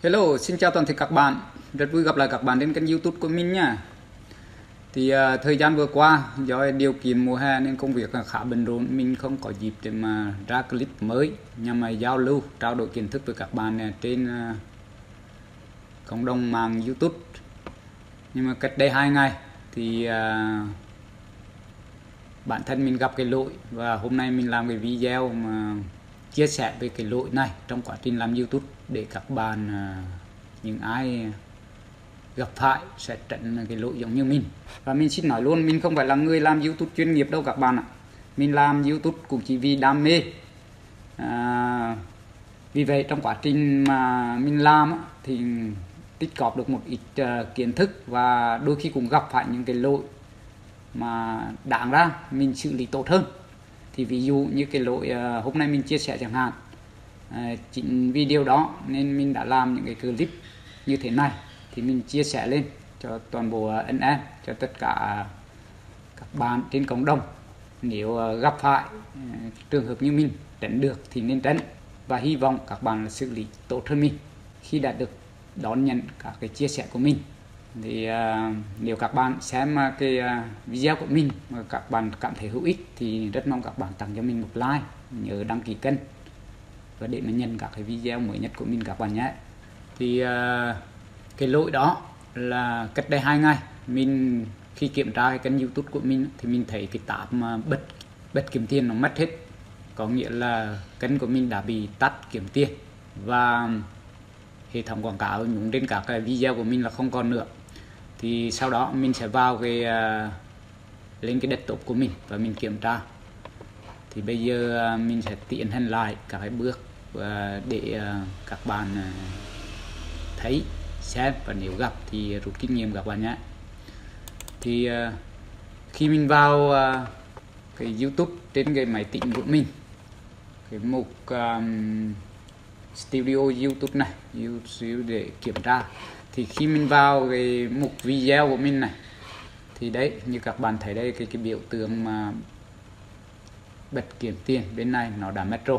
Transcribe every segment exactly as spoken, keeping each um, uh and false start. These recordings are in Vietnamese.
Hello, xin chào toàn thể các bạn. Rất vui gặp lại các bạn trên kênh YouTube của mình nha. Thì uh, thời gian vừa qua do điều kiện mùa hè nên công việc khá bận rộn, mình không có dịp để mà ra clip mới nhằm mà giao lưu, trao đổi kiến thức với các bạn trên uh, cộng đồng mạng YouTube. Nhưng mà cách đây hai ngày thì uh, bản thân mình gặp cái lỗi và hôm nay mình làm cái video mà chia sẻ về cái lỗi này trong quá trình làm YouTube để các bạn uh, những ai gặp phải sẽ tránh cái lỗi giống như mình. Và mình xin nói luôn, mình không phải là người làm YouTube chuyên nghiệp đâu các bạn ạ. Mình làm YouTube cũng chỉ vì đam mê. À, vì vậy trong quá trình mà mình làm thì tích góp được một ít uh, kiến thức và đôi khi cũng gặp phải những cái lỗi mà đáng ra mình xử lý tốt hơn. Thì ví dụ như cái lỗi uh, hôm nay mình chia sẻ chẳng hạn, uh, chính vì điều đó nên mình đã làm những cái clip như thế này thì mình chia sẻ lên cho toàn bộ anh em, cho tất cả các bạn trên cộng đồng. Nếu gặp phải trường hợp như mình tránh được thì nên tránh, và hy vọng các bạn xử lý tốt hơn mình khi đã được đón nhận các cái chia sẻ của mình. Thì uh, nếu các bạn xem cái uh, video của mình mà các bạn cảm thấy hữu ích thì rất mong các bạn tặng cho mình một like, nhớ đăng ký kênh và để mà nhận các cái video mới nhất của mình các bạn nhé. Thì uh, cái lỗi đó là cách đây hai ngày mình khi kiểm tra cái kênh YouTube của mình thì mình thấy cái tab mà bật bật kiếm tiền nó mất hết, có nghĩa là kênh của mình đã bị tắt kiếm tiền và hệ thống quảng cáo nhúng trên các cái video của mình là không còn nữa. Thì sau đó mình sẽ vào cái uh, lên cái desktop của mình và mình kiểm tra. Thì bây giờ uh, mình sẽ tiến hành lại các cái bước uh, để uh, các bạn uh, thấy xem, và nếu gặp thì rút kinh nghiệm các bạn nhé. Thì uh, khi mình vào uh, cái YouTube trên cái máy tính của mình, cái mục um, Studio YouTube này, YouTube để kiểm tra, thì khi mình vào cái mục video của mình này thì đấy, như các bạn thấy đây, cái cái biểu tượng mà bật kiếm tiền bên này nó đã mất rồi.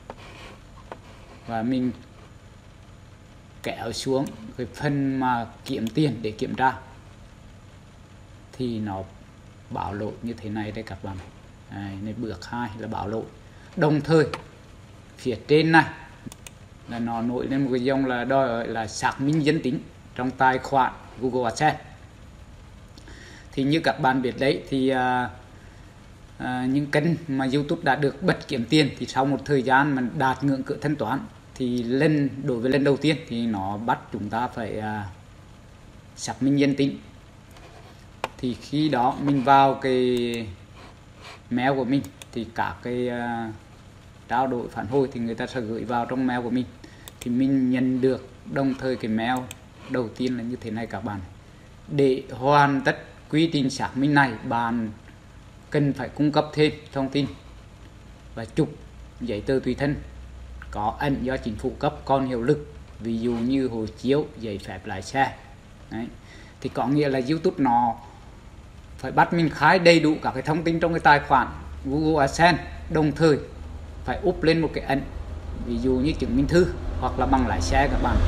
Và mình kéo xuống cái phần mà kiếm tiền để kiểm tra thì nó báo lỗi như thế này đây các bạn. Đây, nên bước hai là báo lỗi. Đồng thời phía trên này là nó nổi lên một cái dòng là đòi là xác minh danh tính trong tài khoản Google AdSense. Thì như các bạn biết đấy, thì à, à, những kênh mà YouTube đã được bật kiếm tiền thì sau một thời gian mà đạt ngưỡng cửa thanh toán thì lên đối với lần đầu tiên thì nó bắt chúng ta phải à, xác minh danh tính. Thì khi đó mình vào cái mail của mình thì cả cái à, trao đổi phản hồi thì người ta sẽ gửi vào trong mail của mình. Thì mình nhận được đồng thời cái mail đầu tiên là như thế này các bạn: để hoàn tất quy trình xác minh này, bạn cần phải cung cấp thêm thông tin và chụp giấy tờ tùy thân có ảnh do chính phủ cấp còn hiệu lực, ví dụ như hộ chiếu, giấy phép lái xe. Đấy. Thì có nghĩa là YouTube nó phải bắt mình khai đầy đủ các cái thông tin trong cái tài khoản Google AdSense, đồng thời phải úp lên một cái ảnh, ví dụ như chứng minh thư hoặc là bằng lái xe các bạn.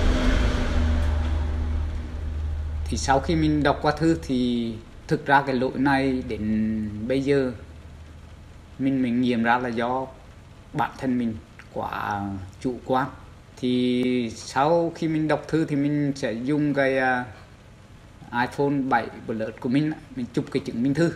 Thì sau khi mình đọc qua thư thì thực ra cái lỗi này đến bây giờ mình mình nghiệm ra là do bản thân mình quá chủ quan. Thì sau khi mình đọc thư thì mình sẽ dùng cái uh, iPhone bảy Plus của mình, mình chụp cái chứng minh thư.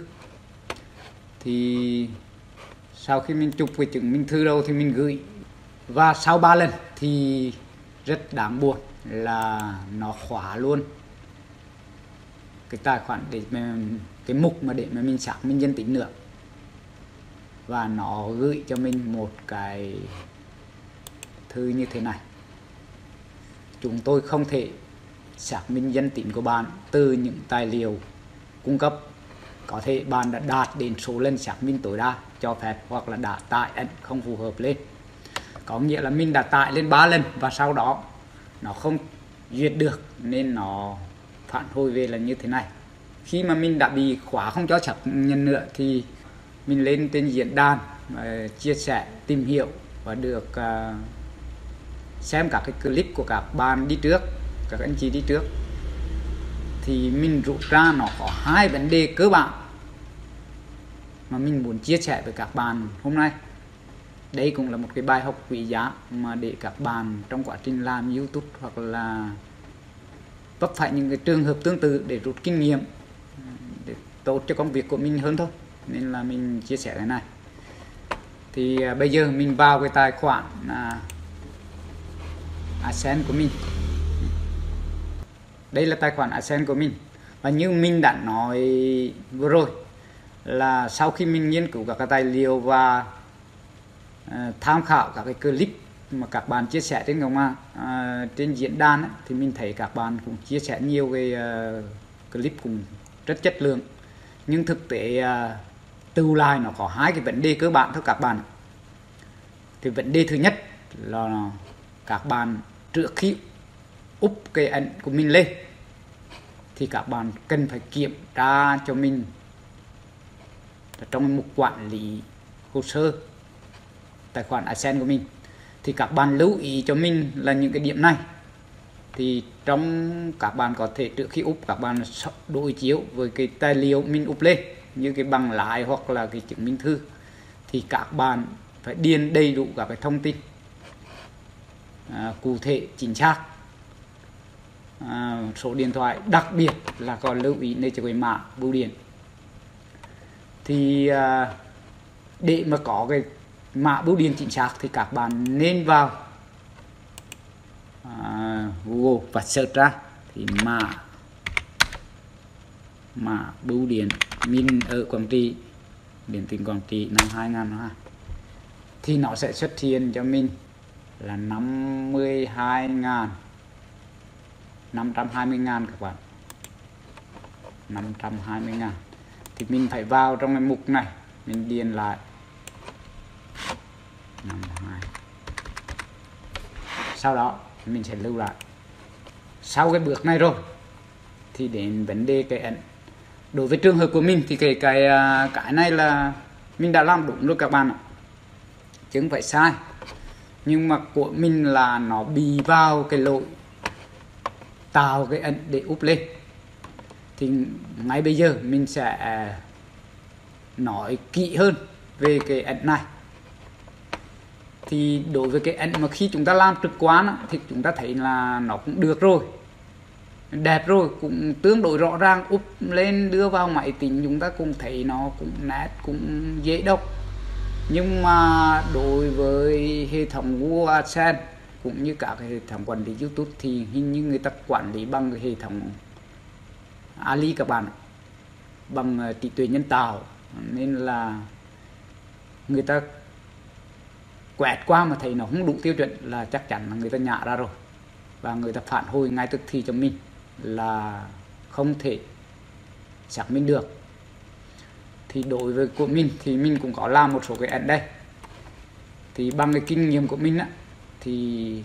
Thì sau khi mình chụp cái chứng minh thư đâu thì mình gửi, và sau ba lần thì rất đáng buồn là nó khóa luôn cái tài khoản để mà, cái mục mà để mà mình xác minh danh tính nữa, và nó gửi cho mình một cái thư như thế này: chúng tôi không thể xác minh danh tính của bạn từ những tài liệu cung cấp, có thể bạn đã đạt đến số lần xác minh tối đa cho phép hoặc là đã tải ảnh không phù hợp lên. Có nghĩa là mình đã tải lên ba lần và sau đó nó không duyệt được nên nó phản hồi về là như thế này. Khi mà mình đã bị khóa không cho xác nhận nữa thì mình lên trên diễn đàn và chia sẻ, tìm hiểu và được uh, xem các cái clip của các bạn đi trước, các anh chị đi trước, thì mình rút ra nó có hai vấn đề cơ bản mà mình muốn chia sẻ với các bạn hôm nay. Đây cũng là một cái bài học quý giá mà để các bạn trong quá trình làm YouTube hoặc là vấp phải những cái trường hợp tương tự để rút kinh nghiệm để tốt cho công việc của mình hơn thôi, nên là mình chia sẻ cái này. Thì à, bây giờ mình vào cái tài khoản à, AdSense của mình. Đây là tài khoản AdSense của mình, và như mình đã nói vừa rồi là sau khi mình nghiên cứu các cái tài liệu và uh, tham khảo các cái clip mà các bạn chia sẻ trên cộng mạng uh, trên diễn đàn ấy, thì mình thấy các bạn cũng chia sẻ nhiều cái uh, clip cũng rất chất lượng, nhưng thực tế uh, từ lại nó có hai cái vấn đề cơ bản thôi các bạn. Thì vấn đề thứ nhất là các bạn trước khi úp cái ảnh của mình lên thì các bạn cần phải kiểm tra cho mình trong mục quản lý hồ sơ tài khoản AdSense của mình. Thì các bạn lưu ý cho mình là những cái điểm này. Thì trong các bạn có thể trước khi úp các bạn đối chiếu với cái tài liệu mình úp lên, như cái bằng lái hoặc là cái chứng minh thư, thì các bạn phải điền đầy đủ các cái thông tin à, cụ thể chính xác, à, số điện thoại, đặc biệt là còn lưu ý đây cho cái mã bưu điện. Thì à, để mà có cái mã bưu điện chính xác thì các bạn nên vào à, Google và search ra thì mã mã bưu điện mình ở Quảng Trị, điện tỉnh Quảng Trị năm hai nghìn không trăm hai mươi hai, thì nó sẽ xuất hiện cho mình là năm mươi hai nghìn năm trăm hai mươi ngàn các bạn, năm trăm hai mươi ngàn. Thì mình phải vào trong cái mục này, mình điền lại năm hai. Sau đó mình sẽ lưu lại. Sau cái bước này rồi thì đến vấn đề cái ảnh. Đối với trường hợp của mình thì cái cái cái này là mình đã làm đúng rồi các bạn ạ, chứ không phải sai. Nhưng mà của mình là nó bị vào cái lỗi tạo cái ảnh để úp lên. Thì ngay bây giờ mình sẽ nói kỹ hơn về cái ảnh này. Thì đối với cái ảnh mà khi chúng ta làm trực quan thì chúng ta thấy là nó cũng được rồi, đẹp rồi, cũng tương đối rõ ràng, úp lên đưa vào máy tính chúng ta cũng thấy nó cũng nét, cũng dễ đọc. Nhưng mà đối với hệ thống Google AdSense cũng như các hệ thống quản lý YouTube thì hình như người ta quản lý bằng cái hệ thống a lờ i các bạn, bằng trí tuệ nhân tạo, nên là người ta quẹt qua mà thấy nó không đủ tiêu chuẩn là chắc chắn là người ta nhả ra rồi, và người ta phản hồi ngay tức thì cho mình là không thể xác minh được. Thì đối với của mình thì mình cũng có làm một số cái ảnh đây. Thì bằng cái kinh nghiệm của mình á, thì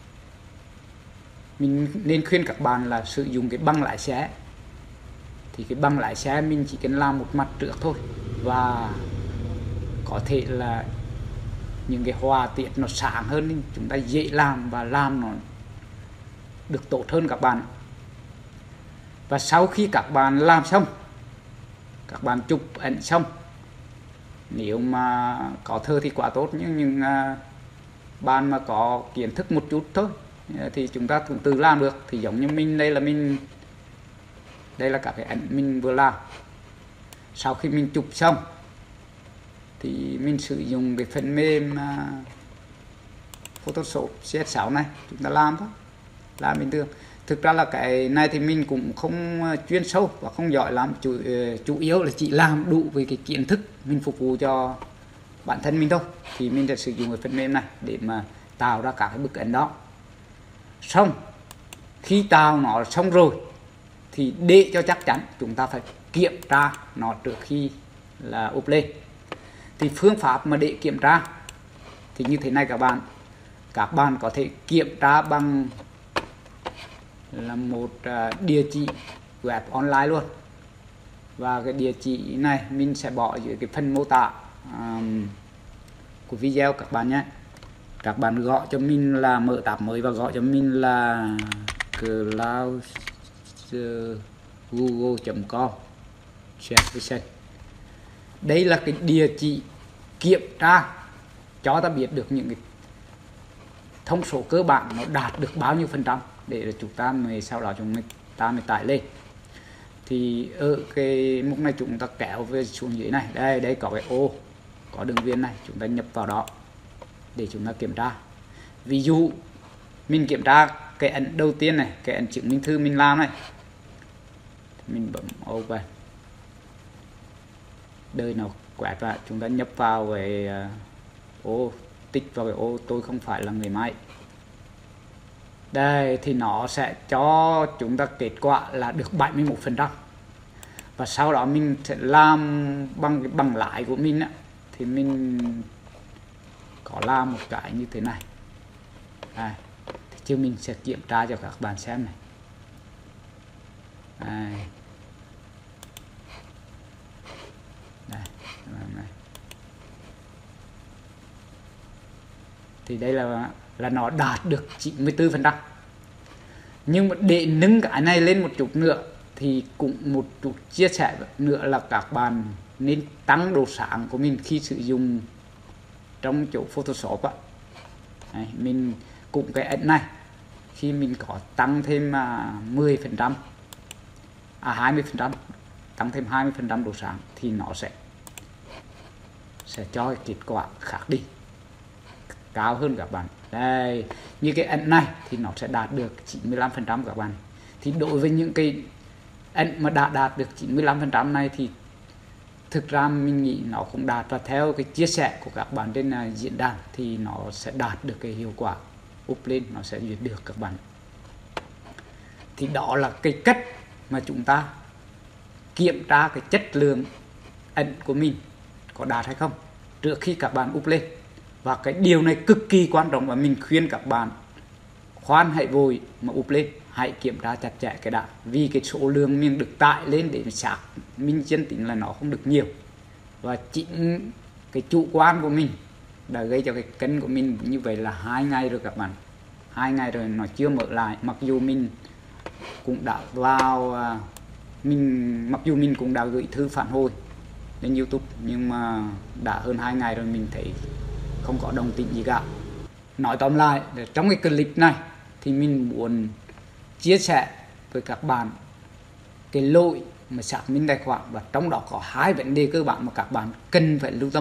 mình nên khuyên các bạn là sử dụng cái băng lái xe. Thì cái băng lái xe mình chỉ cần làm một mặt trước thôi, và có thể là những cái họa tiết nó sáng hơn nên chúng ta dễ làm và làm nó được tốt hơn các bạn. Và sau khi các bạn làm xong, các bạn chụp ảnh xong, nếu mà có thơ thì quá tốt, nhưng những bạn mà có kiến thức một chút thôi thì chúng ta cũng tự làm được. Thì giống như mình đây là mình đây là các cái ảnh mình vừa làm. Sau khi mình chụp xong thì mình sử dụng cái phần mềm uh, Photoshop C S sáu này, chúng ta làm thôi, làm bình thường. Thực ra là cái này thì mình cũng không chuyên sâu và không giỏi lắm, chủ, uh, chủ yếu là chỉ làm đủ về cái kiến thức mình phục vụ cho bản thân mình thôi. Thì mình sẽ sử dụng cái phần mềm này để mà tạo ra các cái bức ảnh đó. Xong khi tạo nó xong rồi thì để cho chắc chắn chúng ta phải kiểm tra nó trước khi là úp lên. Thì phương pháp mà để kiểm tra thì như thế này các bạn. Các bạn có thể kiểm tra bằng là một địa chỉ web online luôn. Và cái địa chỉ này mình sẽ bỏ dưới cái phần mô tả um, của video các bạn nhé. các bạn gọi cho mình là mở tab mới và gọi cho mình là cloud google chấm com. Đây là cái địa chỉ kiểm tra cho ta biết được những cái thông số cơ bản nó đạt được bao nhiêu phần trăm để chúng ta mới sau đó chúng ta mới tải lên. Thì ở cái mục này chúng ta kéo về xuống dưới này, đây đây có cái ô có đường viền này, chúng ta nhập vào đó để chúng ta kiểm tra. Ví dụ mình kiểm tra cái ấn đầu tiên này, cái ấn chứng minh thư mình làm này, mình bấm open, đời nào quẹt ra chúng ta nhập vào cái ô, tích vào cái ô tôi không phải là người máy. Đây thì nó sẽ cho chúng ta kết quả là được bảy mươi mốt phần trăm. Và sau đó mình sẽ làm bằng cái bằng lái của mình á, thì mình có làm một cái như thế này. Đây, thì chứ mình sẽ kiểm tra cho các bạn xem này. Đây. Đây, này. Thì đây là là nó đạt được chín mươi tư phần trăm. Nhưng mà để nâng cái này lên một chút nữa thì cũng một chút chia sẻ nữa là các bạn nên tăng độ sáng của mình khi sử dụng trong chỗ Photoshop á. Đấy, mình cũng cái ảnh này khi mình có tăng thêm mười phần trăm à hai mươi phần trăm, tăng thêm hai mươi phần trăm độ sáng thì nó sẽ sẽ cho cái kết quả khác đi, cao hơn các bạn. Đây, như cái ảnh này thì nó sẽ đạt được chín mươi lăm phần trăm các bạn. Thì đối với những cái ảnh mà đã đạt được chín mươi lăm phần trăm này thì thực ra mình nghĩ nó cũng đạt, và theo cái chia sẻ của các bạn trên uh, diễn đàn thì nó sẽ đạt được cái hiệu quả up lên, nó sẽ duyệt được các bạn. Thì đó là cái cách mà chúng ta kiểm tra cái chất lượng ảnh của mình có đạt hay không trước khi các bạn up lên. Và cái điều này cực kỳ quan trọng và mình khuyên các bạn khoan hãy vội mà up lên, hãy kiểm tra chặt chẽ cái đã, vì cái số lượng mình được tải lên để xác minh chân tính là nó không được nhiều. Và chính cái chủ quan của mình đã gây cho cái kênh của mình như vậy là hai ngày rồi các bạn, hai ngày rồi nó chưa mở lại. Mặc dù mình cũng đã vào mình mặc dù mình cũng đã gửi thư phản hồi lên YouTube, nhưng mà đã hơn hai ngày rồi mình thấy không có đồng tình gì cả. Nói tóm lại, trong cái clip này thì mình muốn chia sẻ với các bạn cái lỗi mà xác minh tài khoản, và trong đó có hai vấn đề cơ bản mà các bạn cần phải lưu tâm.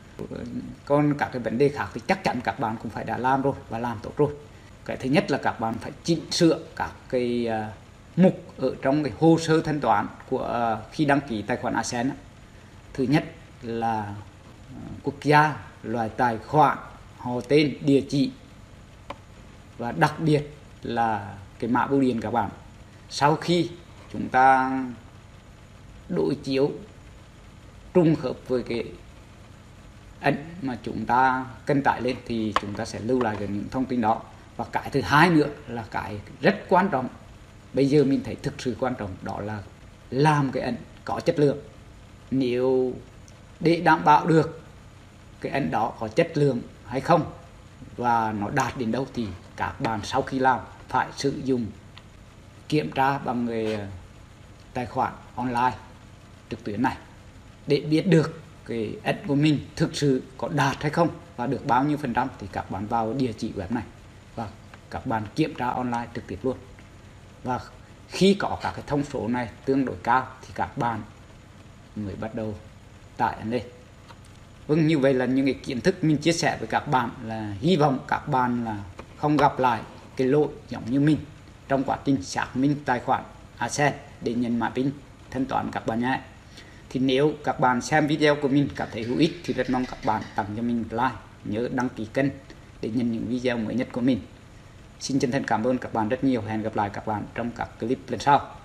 Còn các cái vấn đề khác thì chắc chắn các bạn cũng phải đã làm rồi và làm tốt rồi. Cái thứ nhất là các bạn phải chỉnh sửa các cái uh, mục ở trong cái hồ sơ thanh toán của uh, khi đăng ký tài khoản a xê en. Thứ nhất là uh, quốc gia, loại tài khoản, họ tên, địa chỉ, và đặc biệt là cái mã bưu điện các bạn. Sau khi chúng ta đối chiếu trùng hợp với cái ảnh mà chúng ta cân tải lên thì chúng ta sẽ lưu lại được những thông tin đó. Và cái thứ hai nữa là cái rất quan trọng, bây giờ mình thấy thực sự quan trọng, đó là làm cái ảnh có chất lượng. Nếu để đảm bảo được cái ảnh đó có chất lượng hay không và nó đạt đến đâu thì các bạn sau khi làm phải sử dụng kiểm tra bằng người tài khoản online trực tuyến này để biết được cái ảnh của mình thực sự có đạt hay không và được bao nhiêu phần trăm. Thì các bạn vào địa chỉ web này và các bạn kiểm tra online trực tiếp luôn. Và khi có các cái thông số này tương đối cao thì các bạn mới bắt đầu tải ảnh lên. Vâng, như vậy là những cái kiến thức mình chia sẻ với các bạn, là hy vọng các bạn là không gặp lại cái lỗi giống như mình trong quá trình xác minh tài khoản a xê en để nhận mã pin thanh toán các bạn nhé. Thì nếu các bạn xem video của mình cảm thấy hữu ích thì rất mong các bạn tặng cho mình like, nhớ đăng ký kênh để nhận những video mới nhất của mình. Xin chân thành cảm ơn các bạn rất nhiều. Hẹn gặp lại các bạn trong các clip lần sau.